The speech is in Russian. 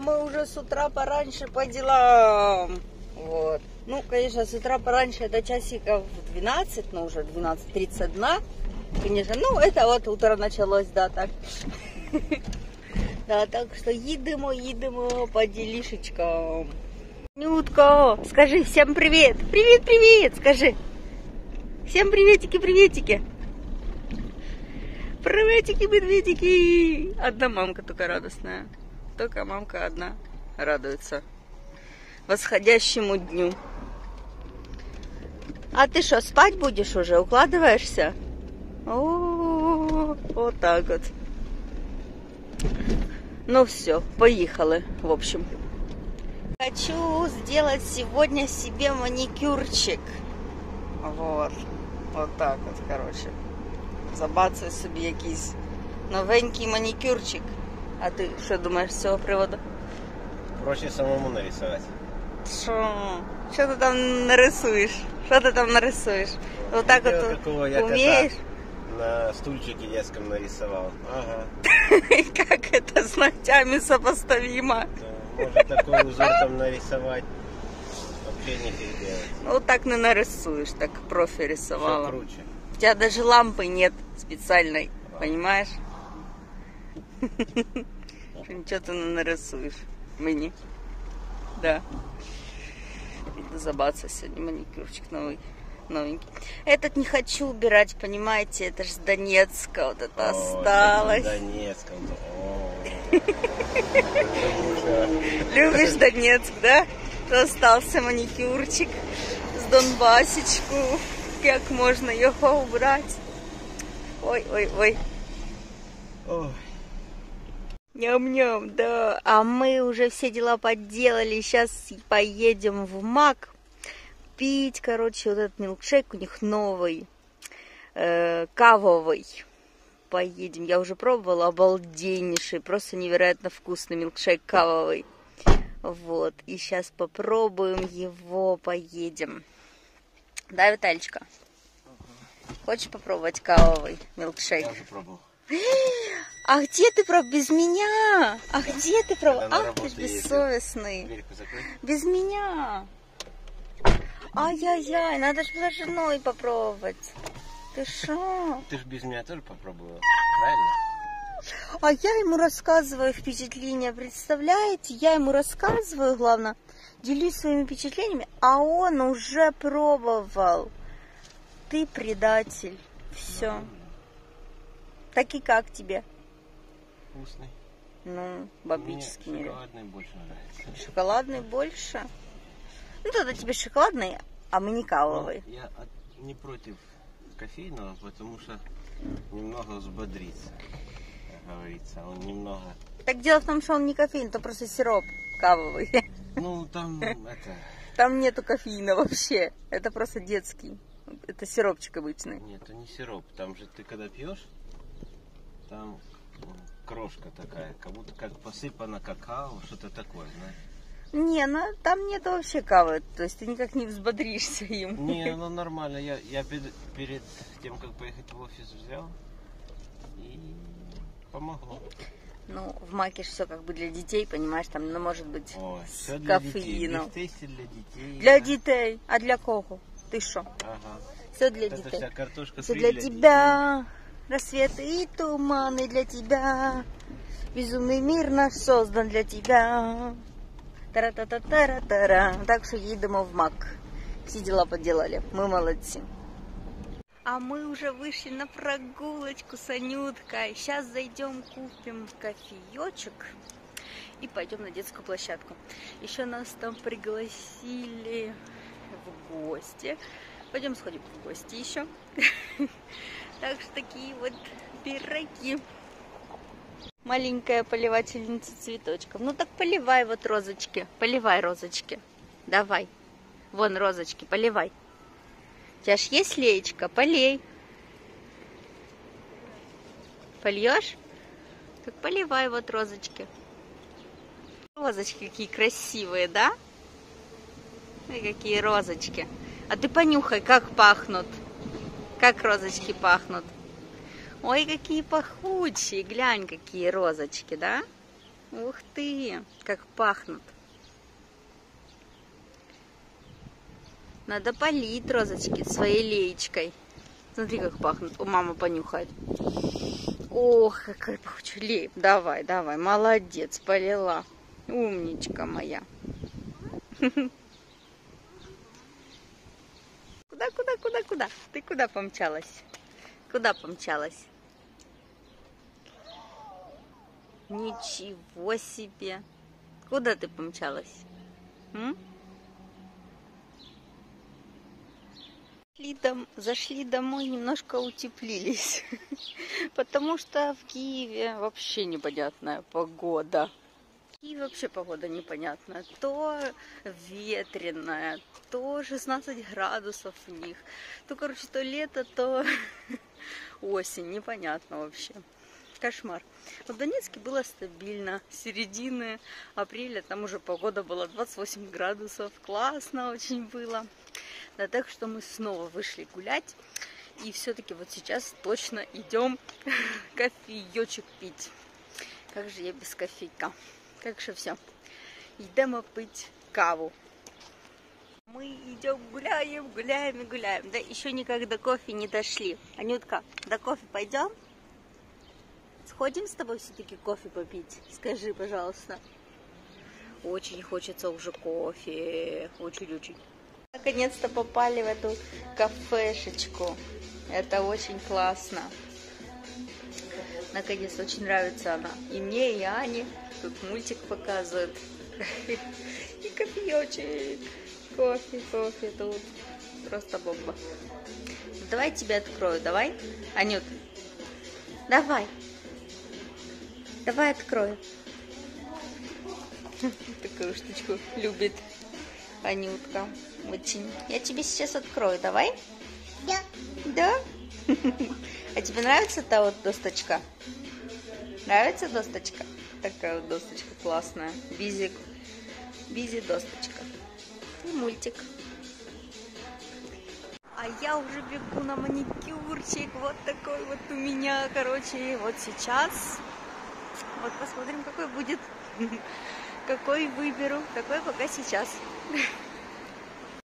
мы уже с утра пораньше по делам. Вот. Ну, конечно, с утра пораньше это часиков 12, но уже 12:31. Конечно, ну, это вот утро началось, да, так. Да, так что їдемо по делишечкам. Нютка, скажи всем привет. Привет, скажи. Всем приветики. Приветики. Одна мамка только радостная. Только мамка одна радуется восходящему дню. А ты что, спать будешь уже? Укладываешься? О, вот так вот. Ну все, поехали, в общем. Хочу сделать сегодня себе маникюрчик. Вот так вот, короче. Забацаю собі якийсь новенький маникюрчик. А ти що думаєш з цього приводу? Проще самому нарисовать. Що ти там нарисуєш? Вот так вот умеешь? На стульчике детском нарисовал. Ага. Как это с ногтями сопоставимо? Может такой узор там нарисовать. Вообще нифиг делать. Ну так не нарисуешь, так профи рисовала. Все круче. У тебя даже лампы нет специальной, понимаешь? Ничего ты не нарисуешь. Мини. Да. Забаться сегодня маникюрчик новенький. Этот не хочу убирать, понимаете? Это же с Донецка вот это осталось. Донецк. Любишь Донецк, да? Остался маникюрчик с Донбасечку. Как можно его убрать? Ой. Ням-ням, да. А мы уже все дела поделали. Сейчас поедем в МАК пить, короче, вот этот милкшейк у них новый, кавовый. Поедем. Я уже пробовала, обалденнейший, просто невероятно вкусный милкшейк кавовый. Вот. И сейчас попробуем его, поедем. Да, Виталичка? Хочешь попробовать кавовый милкшейк? Я уже пробовал. А где ты пробовал? Без меня? А где ты пробовал? Ах, ты ж бессовестный. Дверьку закрой. Без меня. Ай-яй-яй, надо же было с женой попробовать. Ты шо? Ты ж без меня тоже попробовала, правильно? А я ему рассказываю впечатления, представляете? Я ему рассказываю, главное, делюсь своими впечатлениями, а он уже пробовал. Ты предатель. Все. Так и как тебе? Вкусный. Ну, бабический. Мне шоколадный больше нравится. Шоколадный больше? Ну, тогда тебе шоколадный, а мы не кавовый. Но я не против кофейного, потому что немного взбодрится, как говорится. Он немного... Так дело в том, что он не кофеин, это просто сироп кавовый. Ну, там это... Там нету кофеина вообще. Это просто детский. Это сиропчик обычный. Нет, это не сироп. Там же ты когда пьешь, там крошка такая, как будто как посыпано какао, что-то такое, знаешь. Не, ну там нет вообще кавы, то есть ты никак не взбодришься им. Не, ну нормально, я перед тем, как поехать в офис, взял и помогло. Ну, в Маке же все как бы для детей, понимаешь, там, ну, может быть, Ой, с кофеином. Для детей. Для детей. А для кого? Ты шо? Ага. Все для Это детей. вся картошка Все фри для детей. тебя. Рассветы и туманы для тебя. Безумный мир наш создан для тебя. Тара-та-та-тара-тара. Так что едем в МАК. Все дела поделали. Мы молодцы. А мы уже вышли на прогулочку с Анюткой. Сейчас зайдем, купим кофеечек и пойдем на детскую площадку. Еще нас там пригласили в гости. Пойдем сходим в гости еще. Так что такие вот пироги. Маленькая поливательница цветочков. Ну так поливай вот розочки. Поливай розочки. Давай. Вон розочки, поливай. У тебя ж есть леечка? Полей. Польешь? Так поливай вот розочки. Розочки какие красивые, да? Ой, какие розочки. А ты понюхай, как пахнут. Как розочки пахнут. Ой, какие пахучие. Глянь, какие розочки, да? Ух ты, как пахнут. Надо полить розочки своей леечкой. Смотри, как пахнут. О, мама понюхает. Ох, какой пахучий. Лей, давай, давай, молодец, полила. Умничка моя. Куда? Ты куда помчалась? Куда помчалась? Ничего себе. Куда ты помчалась? Зашли домой, немножко утеплились. Потому что в Киеве вообще непонятная погода. В Киеве вообще погода непонятная. То ветреная, то 16 градусов в них. То, короче, то лето, то осень. Непонятно вообще. Кошмар. В Донецке было стабильно. С середины апреля там уже погода была 28 градусов. Классно очень было. Да, так что мы снова вышли гулять. И все-таки вот сейчас точно идем кофеечек пить. Как же я без кофейка? Так что все. Идем пить каву. Мы идем гуляем. Да еще никак до кофе не дошли. Анютка, до кофе пойдем? Сходим с тобой все-таки кофе попить? Скажи, пожалуйста. Очень хочется уже кофе. Очень-очень. Наконец-то попали в эту кафешечку. Это очень классно. Наконец, очень нравится она. И мне, и Ане. Тут мультик показывают. И кофеечек. Кофе тут. Просто бомба. Давай тебе открою, давай. Анют, давай. Давай открою. Такую штучку любит Анютка. Очень. Я тебе сейчас открою, давай? Да. Да? А тебе нравится та вот досточка? Нравится досточка? Такая вот досточка классная. Бизи досточка. И мультик. А я уже бегу на маникюрчик. Вот такой вот у меня, короче, вот сейчас. Вот посмотрим, какой будет. Какой выберу. Такой пока сейчас.